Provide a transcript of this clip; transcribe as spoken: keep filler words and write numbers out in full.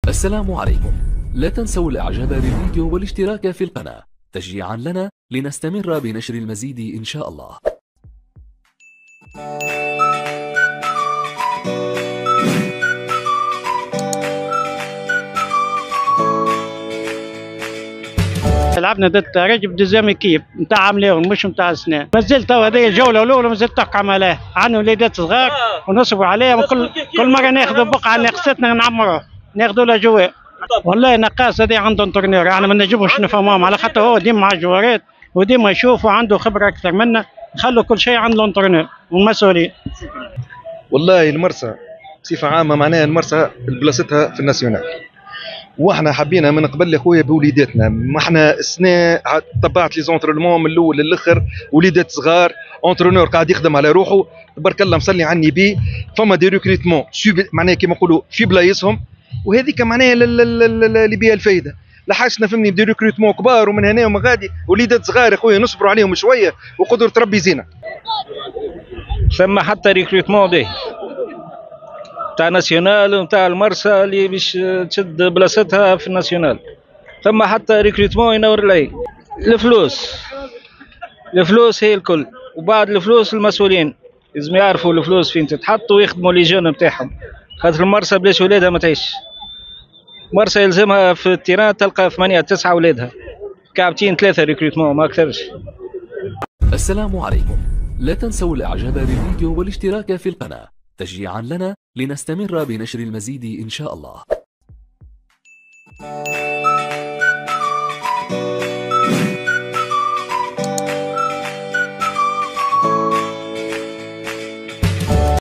السلام عليكم. لا تنسوا الاعجاب بالفيديو والاشتراك في القناة تشجيعا لنا لنستمر بنشر المزيد ان شاء الله. لعبنا ضد رجب ديزيام كيب نتاع عملاون مش نتاع سنان. مازال تو هذه الجوله الاولى مازال تحكم عليها، عندنا وليدات صغار ونصبروا عليهم، وكل كل مره ناخذوا بقعه ناقصتنا نعمروها ناخذوا لها جواب. والله نقاص هذه عنده انترنور، يعني ما نجموش نفهموهم على خاطر هو ديما مع الجوارات وديما يشوف وعنده خبره اكثر منا، نخلوا كل شيء عند الانترنور والمسؤولين. والله المرسى بصفه عامه معناها المرسى بلاصتها في الناسيونال، واحنا حبينا من قبل يا خويا بوليداتنا، ما احنا السنه طبعت لي زونترونمون من الاول للاخر، وليدات صغار، اونترونور قاعد يخدم على روحه تبارك الله مصلي على النبي، فما دي ريكريتمون معناها كيما نقولوا في بلايصهم، وهذيك معناها اللي بها الفايده. لحقنا فهمني بدي ريكريتمون كبار ومن هنا ومن غادي، وليدات صغار يا خويا نصبروا عليهم شويه وقدروا تربي زينه. ثم حتى ريكريتمون به تاع ناسيونال ونتاع المرسى اللي باش تشد بلاصتها في الناسيونال، ثم حتى ريكروتمون ينور العين. الفلوس الفلوس هي الكل، وبعد الفلوس المسؤولين لازم يعرفوا الفلوس فين تتحط ويخدموا لي جون نتاعهم، خاطر المرسى بلاش ولادها ما تعيش. مرسى يلزمها في التيران تلقى ثمانية تسعة ولادها كعبتين ثلاثة ريكروتمون ما أكثرش. السلام عليكم. لا تنسوا الاعجاب بالفيديو والاشتراك في القناة تشجيعا لنا لنستمر بنشر المزيد إن شاء الله.